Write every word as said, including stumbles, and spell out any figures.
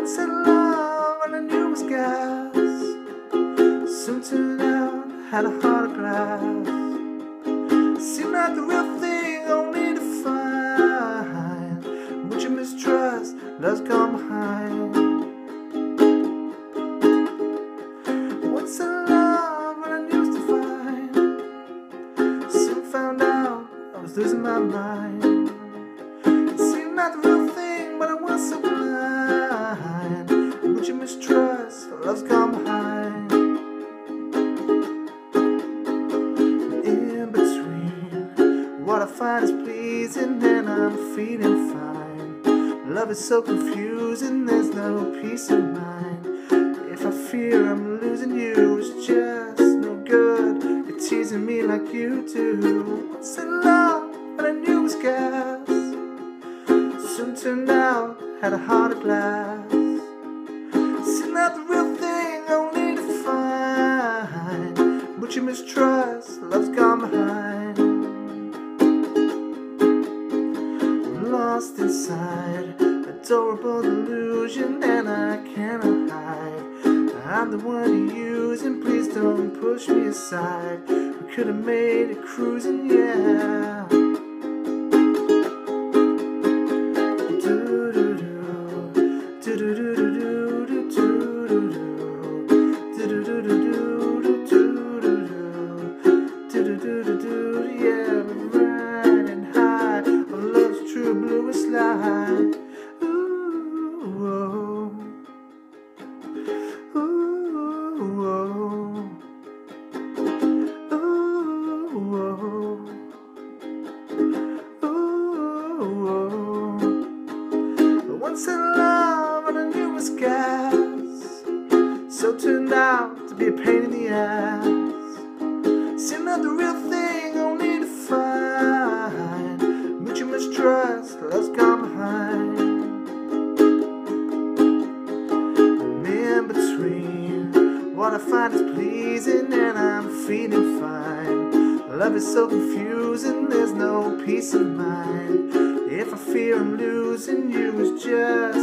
Once in love and I knew it was gas, soon turned out had a heart of glass. Seemed like the real thing, only to find much of mistrust, love's gone behind. Once in love and I knew it was divine, soon found out I was losing my mind. It seemed like the real thing, but I was so blind. Much of mistrust, love's gone behind. In between, what I find is pleasing and I'm feeling fine. Love is so confusing, there's no peace of mind. If I fear I'm losing you, it's just no good. You're teasing me like you do. Once in love, but I knew it was gas, soon turned out had a heart of glass. Seemed like the real thing, only to find much of mistrust, love's gone behind. I'm lost inside adorable delusion, and I cannot hide. I'm the one you're using, please don't push me aside. We could have made it cruising, yeah. Yeah, we're riding high on love's true bluest light. Ooh, oh. Ooh, oh. Ooh, oh. Ooh, oh. Once in love and I knew it was gas, so turned out to be a pain in the ass. Seemed like the real thing, only to find much of mistrust, love's gone behind. I'm in between, what I find is pleasing and I'm feeling fine. Love is so confusing, there's no peace of mind. If I fear I'm losing you, it's just